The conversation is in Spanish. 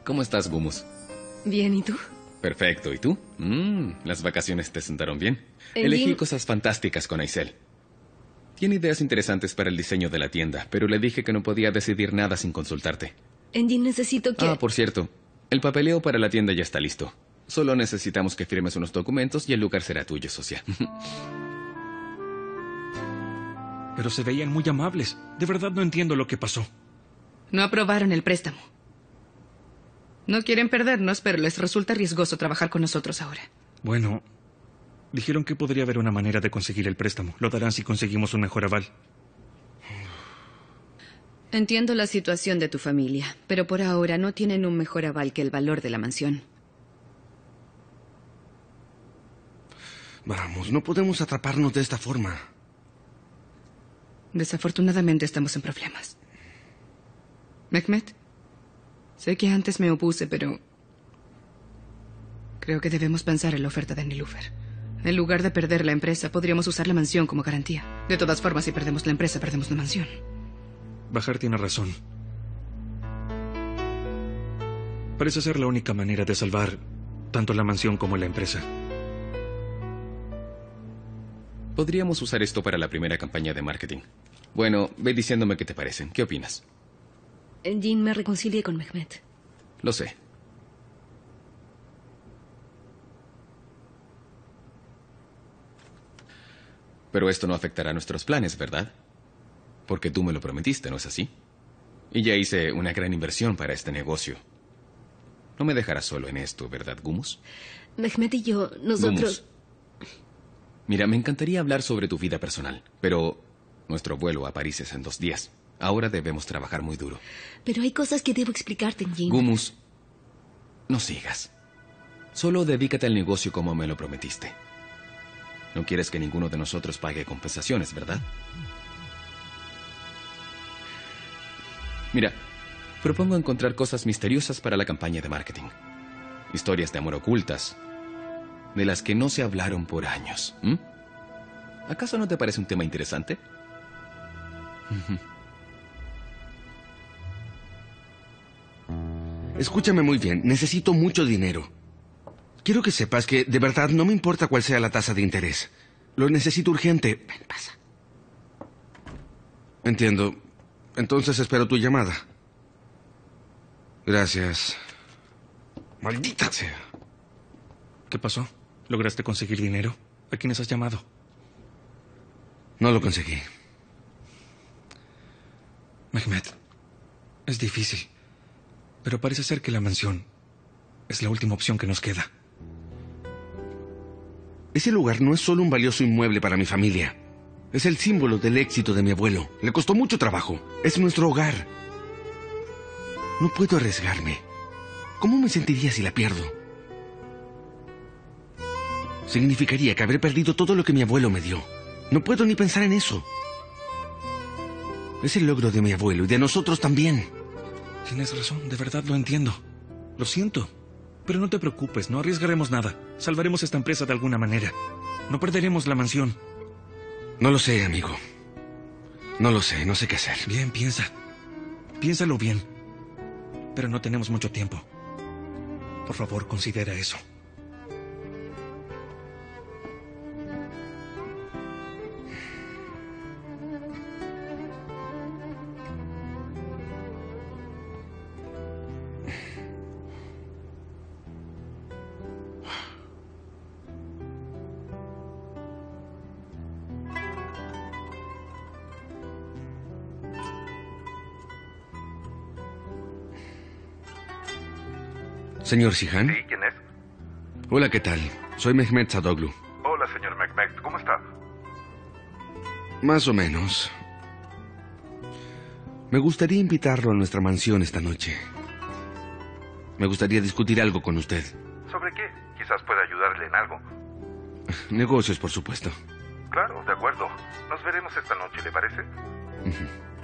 ¿Cómo estás, Gumus? Bien, ¿y tú? Perfecto, ¿y tú? Las vacaciones te sentaron bien. Engin... Elegí cosas fantásticas con Aisel. Tiene ideas interesantes para el diseño de la tienda, pero le dije que no podía decidir nada sin consultarte. Engin, necesito que... Por cierto, el papeleo para la tienda ya está listo. Solo necesitamos que firmes unos documentos y el lugar será tuyo, socia. Pero se veían muy amables. De verdad no entiendo lo que pasó. No aprobaron el préstamo. No quieren perdernos, pero les resulta riesgoso trabajar con nosotros ahora. Bueno, dijeron que podría haber una manera de conseguir el préstamo. Lo darán si conseguimos un mejor aval. Entiendo la situación de tu familia, pero por ahora no tienen un mejor aval que el valor de la mansión. Vamos, no podemos atraparnos de esta forma. Desafortunadamente estamos en problemas. Mehmet, sé que antes me opuse, pero creo que debemos pensar en la oferta de Nilüfer. En lugar de perder la empresa, podríamos usar la mansión como garantía. De todas formas, si perdemos la empresa, perdemos la mansión. Bahar tiene razón. Parece ser la única manera de salvar tanto la mansión como la empresa. Podríamos usar esto para la primera campaña de marketing. Bueno, ve diciéndome qué te parecen. ¿Qué opinas? Engin, me reconcilié con Mehmet. Lo sé. Pero esto no afectará a nuestros planes, ¿verdad? Porque tú me lo prometiste, ¿no es así? Y ya hice una gran inversión para este negocio. No me dejarás solo en esto, ¿verdad, Gumus? Mehmet y yo, nosotros... Gumus. Mira, me encantaría hablar sobre tu vida personal, pero nuestro vuelo a París es en 2 días. Ahora debemos trabajar muy duro. Pero hay cosas que debo explicarte, Engin. Gumus, no sigas. Solo dedícate al negocio como me lo prometiste. No quieres que ninguno de nosotros pague compensaciones, ¿verdad? Mira, propongo encontrar cosas misteriosas para la campaña de marketing. Historias de amor ocultas, de las que no se hablaron por años. ¿Acaso no te parece un tema interesante? Escúchame muy bien, necesito mucho dinero. Quiero que sepas que de verdad no me importa cuál sea la tasa de interés. Lo necesito urgente. Ven, pasa. Entiendo. Entonces espero tu llamada. Gracias. Maldita sea. ¿Qué pasó? ¿Lograste conseguir dinero? ¿A quiénes has llamado? No lo conseguí. Mehmet, es difícil. Pero parece ser que la mansión es la última opción que nos queda. Ese lugar no es solo un valioso inmueble para mi familia. Es el símbolo del éxito de mi abuelo. Le costó mucho trabajo. Es nuestro hogar. No puedo arriesgarme. ¿Cómo me sentiría si la pierdo? Significaría que habré perdido todo lo que mi abuelo me dio. No puedo ni pensar en eso. Es el logro de mi abuelo y de nosotros también. Tienes razón, de verdad lo entiendo. Lo siento. Pero no te preocupes, no arriesgaremos nada. Salvaremos esta empresa de alguna manera. No perderemos la mansión. No lo sé, amigo. No lo sé, no sé qué hacer. Bien, piensa. Piénsalo bien. Pero no tenemos mucho tiempo. Por favor, considera eso. Señor Sihan. Sí, ¿quién es? Hola, ¿qué tal? Soy Mehmet Sadoglu. Hola, señor Mehmet, ¿cómo está? Más o menos. Me gustaría invitarlo a nuestra mansión esta noche. Me gustaría discutir algo con usted. ¿Sobre qué? Quizás pueda ayudarle en algo. Negocios, por supuesto. Claro, de acuerdo. Nos veremos esta noche, ¿le parece?